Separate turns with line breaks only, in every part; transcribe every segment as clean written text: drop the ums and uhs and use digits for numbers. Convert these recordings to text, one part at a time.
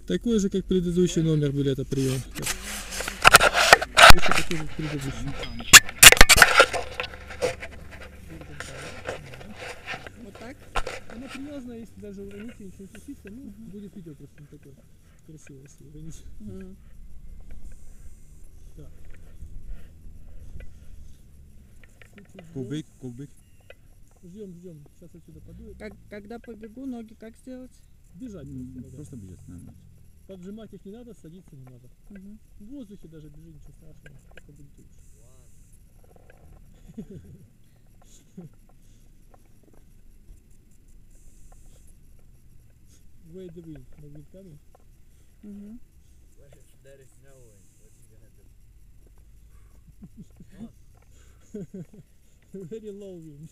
Такой же, как предыдущий номер билета прием. Такой же, как предыдущий.
Вот так?
Она привязана, если даже уроните, ничего не случится, ну, будет видео просто не такое красивое, если уроните. Так.
Кубик.
Ждем. Сейчас отсюда подует.
Когда побегу, ноги как сделать?
Бежать
Просто бежать надо.
Поджимать их не надо, садиться не надо. В воздухе даже бежи, ничего страшного. Только будет лучше. Wait the wind. No wind coming?
What if there is no wind? What you gonna do?
Very low wind.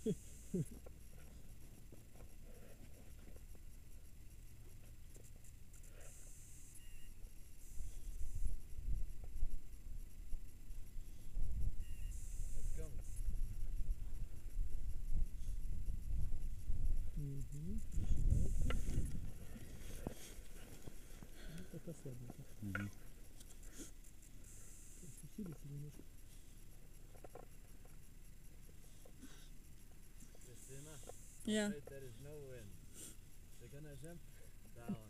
Let's go.
Начинается. Ну, пока слабенько. Усилится немножко.
Christina,
Yeah.
if there is no wind, they're gonna jump down.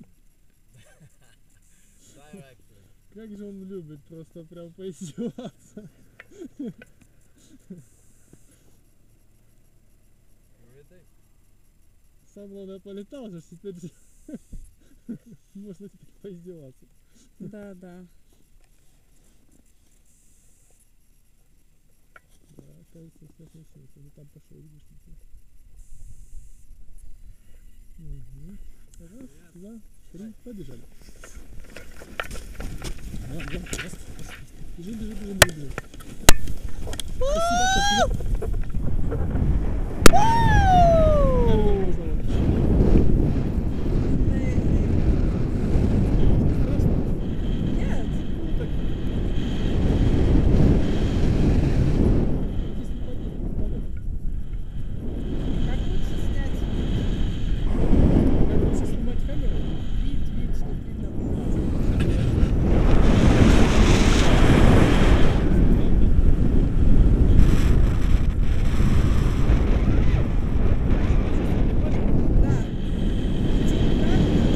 Directly.
Как же он любит просто прям поиздеваться.
You ready?
Сам главное полетал же, теперь же можно теперь поиздеваться.
Да.
Да, кажется, сейчас начнется. Ну там пошел, видишь, Раз, два, три, побежали. Бежим. Спасибо.
Нет. Как лучше снять
Как лучше снимать камеру?
вид, чтобы видно было? Да. Чуть правильно.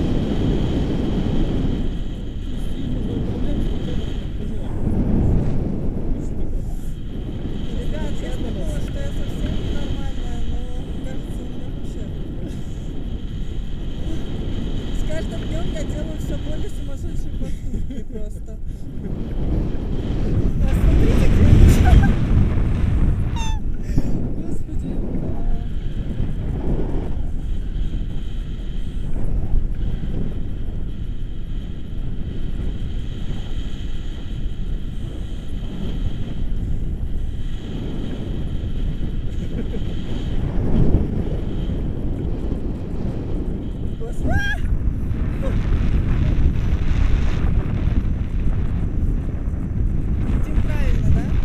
Ребят, я думала, что я совсем ненормальная, но кажется, у меня вообще. С каждым днем я делаю все более сумасшедшие поступки просто. А смотрите, где я. Господи. Господи. Видим правильно, да?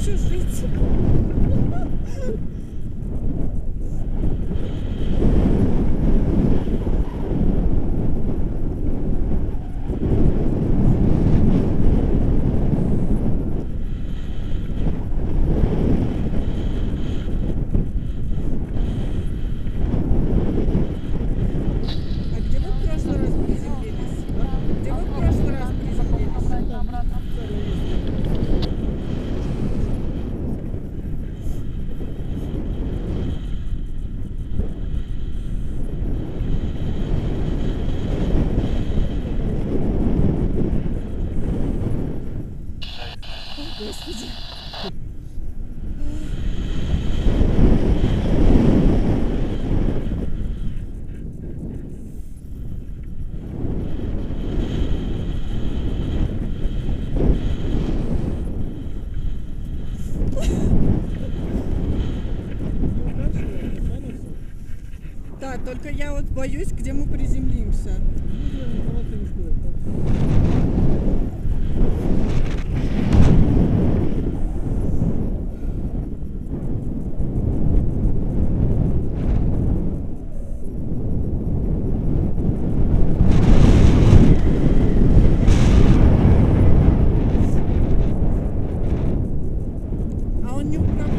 еще жить. А где вы в прошлый раз приземлились? Где вы в прошлый раз приземлились? О, Господи. Да, только я вот боюсь, где мы приземлимся. А он не управляет.